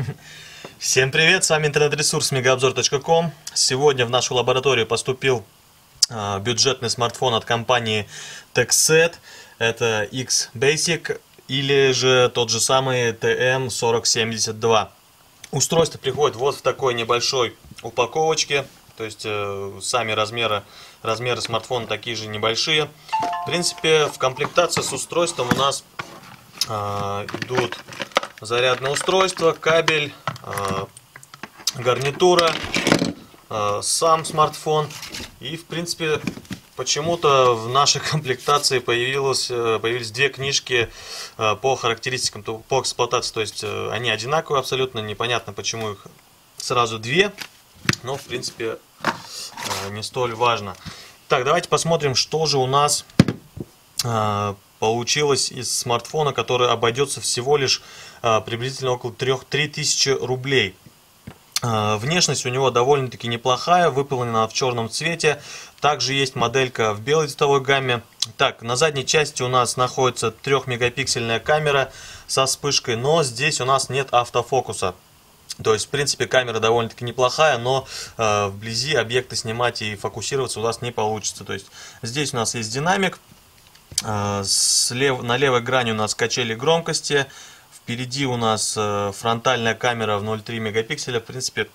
Всем привет, с вами интернет-ресурс megaobzor.com. Сегодня в нашу лабораторию поступил бюджетный смартфон от компании Tekset. Это X-Basic или же тот же самый TM4072. Устройство приходит вот в такой небольшой упаковочке. То есть сами размеры смартфона такие же небольшие. В принципе, в комплектации с устройством у нас идут зарядное устройство, кабель, гарнитура, сам смартфон. И в принципе почему-то в нашей комплектации появились две книжки по характеристикам, по эксплуатации. То есть они одинаковые абсолютно, непонятно почему их сразу две, но в принципе не столь важно. Так, давайте посмотрим, что же у нас получилось из смартфона, который обойдется всего лишь приблизительно около 3000 рублей. Внешность у него довольно-таки неплохая, выполнена в черном цвете. Также есть моделька в белой цветовой гамме. Так, на задней части у нас находится 3-мегапиксельная камера со вспышкой, но здесь у нас нет автофокуса. То есть, в принципе, камера довольно-таки неплохая, но вблизи объекты снимать и фокусироваться у нас не получится. То есть, здесь у нас есть динамик. На левой грани у нас качели громкости. Впереди у нас фронтальная камера в 0,3 мегапикселя. В принципе,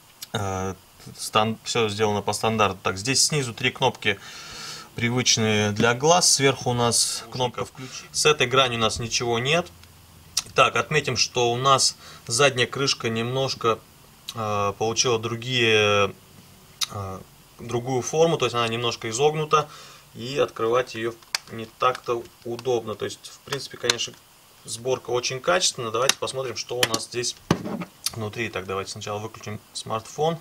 все сделано по стандарту. Так, здесь снизу три кнопки привычные для глаз. Сверху у нас кнопка «Включить». С этой грани у нас ничего нет. Так, отметим, что у нас задняя крышка немножко получила другую форму. То есть она немножко изогнута. И открывать ее не так-то удобно. То есть, в принципе, конечно, сборка очень качественная. Давайте посмотрим, что у нас здесь внутри. Так, давайте сначала выключим смартфон.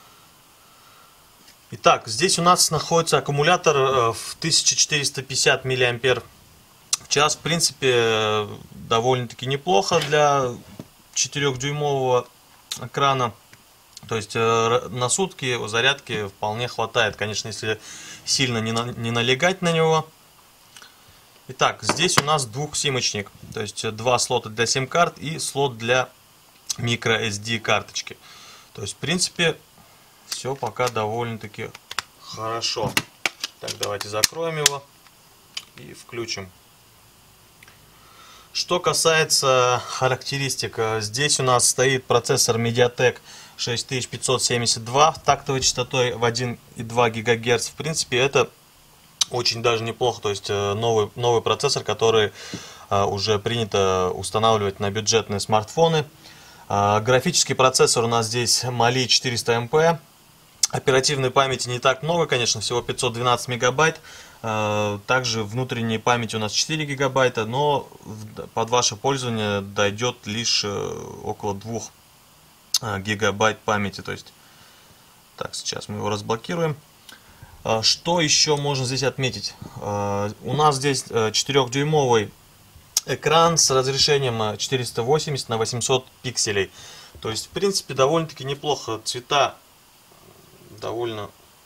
Итак, здесь у нас находится аккумулятор в 1450 мАч. В принципе, довольно-таки неплохо для 4-дюймового экрана. То есть на сутки зарядки вполне хватает, конечно, если сильно не налегать на него. Итак, здесь у нас двухсимочник, то есть два слота для сим-карт и слот для microSD карточки. То есть, в принципе, все пока довольно-таки хорошо. Так, давайте закроем его и включим. Что касается характеристик, здесь у нас стоит процессор MediaTek 6572 тактовой частотой в 1,2 ГГц. В принципе, это очень даже неплохо, то есть новый процессор, который уже принято устанавливать на бюджетные смартфоны. Графический процессор у нас здесь Mali 400 MP. Оперативной памяти не так много, конечно, всего 512 мегабайт. Также внутренней памяти у нас 4 гигабайта, но под ваше пользование дойдет лишь около 2 гигабайт памяти. То есть, так, сейчас мы его разблокируем. Что еще можно здесь отметить? У нас здесь 4-дюймовый экран с разрешением 480 на 800 пикселей. То есть, в принципе, довольно-таки неплохо. Цвета довольно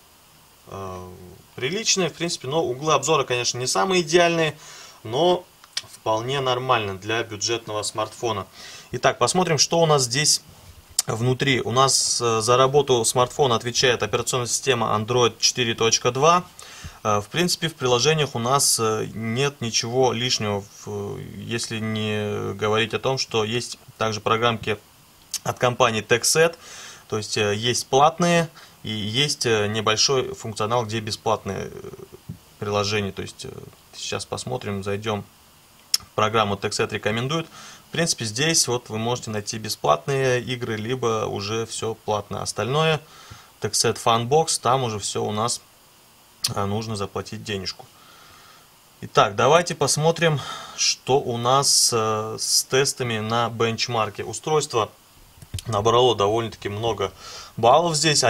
приличные, в принципе, но углы обзора, конечно, не самые идеальные, но вполне нормально для бюджетного смартфона. Итак, посмотрим, что у нас здесь внутри. У нас за работу смартфона отвечает операционная система Android 4.2. В принципе, в приложениях у нас нет ничего лишнего, если не говорить о том, что есть также программки от компании Tekset. То есть есть платные и есть небольшой функционал, где бесплатные приложения. То есть сейчас посмотрим, зайдем в программу Tekset рекомендует. В принципе, здесь вот вы можете найти бесплатные игры, либо уже все платное. Остальное, Tekset Funbox, там уже все у нас нужно заплатить денежку. Итак, давайте посмотрим, что у нас с тестами на бенчмарке. Устройство набрало довольно-таки много баллов здесь,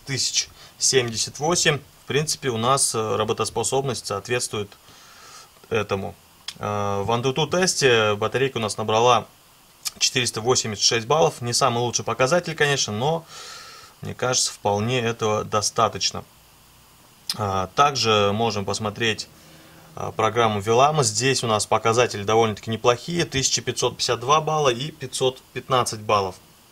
11078. В принципе, у нас работоспособность соответствует этому. В AnTuTu тесте батарейка у нас набрала 486 баллов. Не самый лучший показатель, конечно, но мне кажется, вполне этого достаточно. Также можем посмотреть программу Velama. Здесь у нас показатели довольно-таки неплохие. 1552 балла и 515 баллов.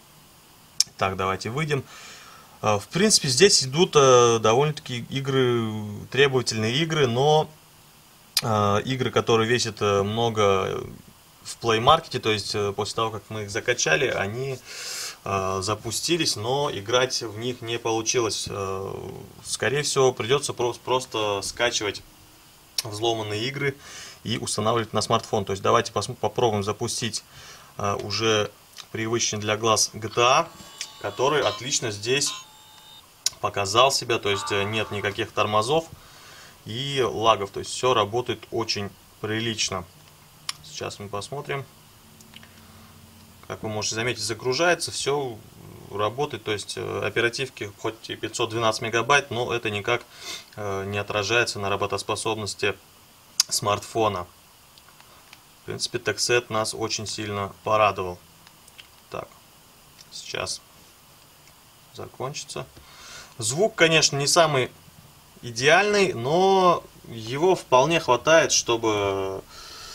Так, давайте выйдем. В принципе, здесь идут довольно-таки игры, требовательные игры, но игры, которые весят много в Play Market, то есть после того, как мы их закачали, они запустились, но играть в них не получилось. Скорее всего, придется просто скачивать взломанные игры и устанавливать на смартфон. То есть давайте попробуем запустить уже привычный для глаз GTA, который отлично здесь показал себя, то есть нет никаких тормозов и лагов, то есть все работает очень прилично. Сейчас мы посмотрим. Как вы можете заметить, загружается, все работает, то есть оперативки хоть и 512 мегабайт, но это никак не отражается на работоспособности смартфона. В принципе, TechSet нас очень сильно порадовал. Так, сейчас закончится. Звук, конечно, не самый идеальный, но его вполне хватает, чтобы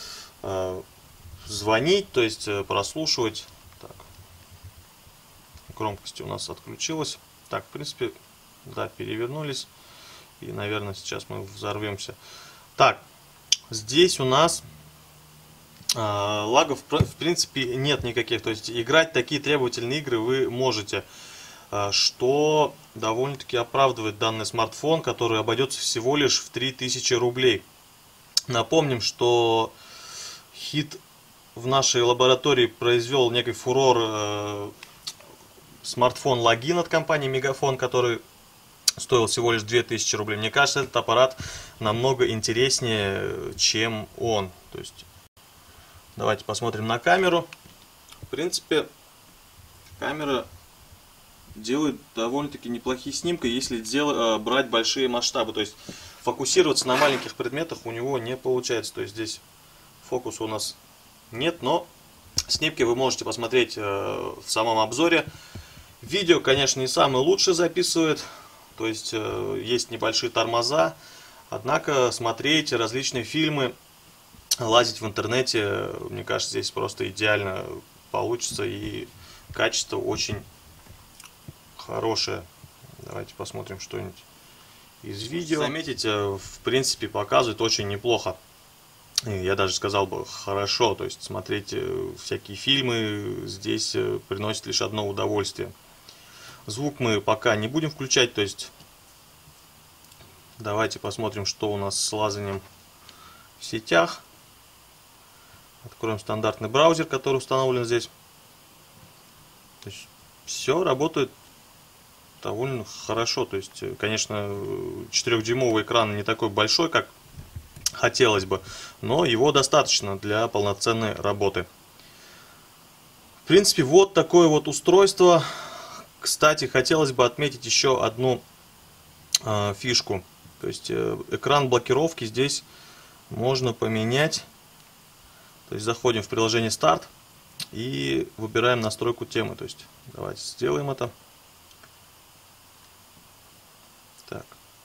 звонить, то есть прослушивать. Так. Громкость у нас отключилась. Так, в принципе, да, перевернулись. И, наверное, сейчас мы взорвемся. Так, здесь у нас лагов, в принципе, нет никаких. То есть играть такие требовательные игры вы можете, что довольно-таки оправдывает данный смартфон, который обойдется всего лишь в 3000 рублей. Напомним, что хит в нашей лаборатории произвел некий фурор смартфон Login от компании Мегафон, который стоил всего лишь 2000 рублей. Мне кажется, этот аппарат намного интереснее, чем он. То есть, давайте посмотрим на камеру. В принципе, камера делает довольно-таки неплохие снимки, если брать большие масштабы. То есть фокусироваться на маленьких предметах у него не получается. То есть здесь фокуса у нас нет, но снимки вы можете посмотреть в самом обзоре. Видео, конечно, не самый лучший записывает, то есть есть небольшие тормоза, однако смотреть различные фильмы, лазить в интернете, мне кажется, здесь просто идеально получится, и качество очень хорошее. Давайте посмотрим что-нибудь из видео. Заметите, в принципе, показывает очень неплохо. Я даже сказал бы хорошо, то есть смотреть всякие фильмы здесь приносит лишь одно удовольствие. Звук мы пока не будем включать, то есть давайте посмотрим, что у нас с лазанием в сетях. Откроем стандартный браузер, который установлен здесь. То есть все работает довольно хорошо, то есть, конечно, 4-дюймовый экран не такой большой, как хотелось бы, но его достаточно для полноценной работы. В принципе, вот такое вот устройство. Кстати, хотелось бы отметить еще одну фишку. То есть экран блокировки здесь можно поменять. То есть заходим в приложение Старт и выбираем настройку темы. То есть давайте сделаем это. Так.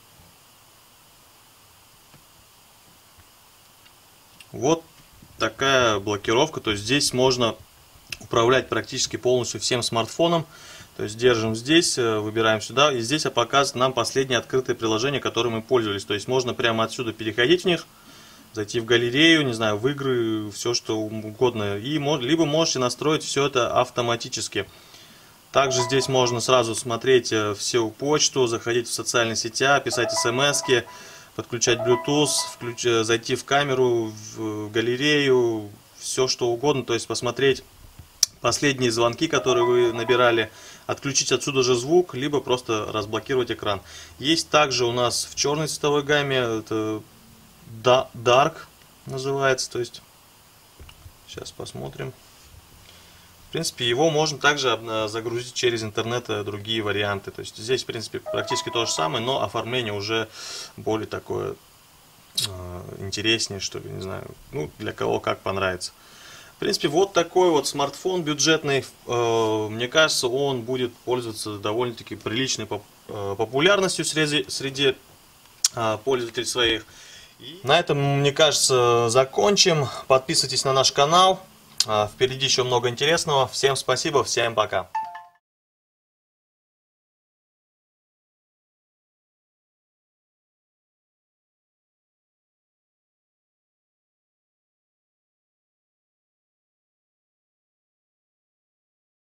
Вот такая блокировка, то есть здесь можно управлять практически полностью всем смартфоном. То есть держим здесь, выбираем сюда, и здесь показывает нам последнее открытое приложение, которым мы пользовались. То есть можно прямо отсюда переходить в них, зайти в галерею, не знаю, в игры, все что угодно. И либо можете настроить все это автоматически. Также здесь можно сразу смотреть всю почту, заходить в социальные сети, писать смс-ки, подключать Bluetooth, зайти в камеру, в галерею, все что угодно, то есть посмотреть последние звонки, которые вы набирали, отключить отсюда же звук, либо просто разблокировать экран. Есть также у нас в черной цветовой гамме, это Dark называется, то есть сейчас посмотрим. В принципе, его можно также загрузить через интернет, другие варианты. То есть здесь, в принципе, практически то же самое, но оформление уже более такое интереснее, что ли, не знаю, ну, для кого как понравится. В принципе, вот такой вот смартфон бюджетный. Мне кажется, он будет пользоваться довольно-таки приличной популярностью среди пользователей своих. И на этом, мне кажется, закончим. Подписывайтесь на наш канал. Впереди еще много интересного. Всем спасибо, всем пока.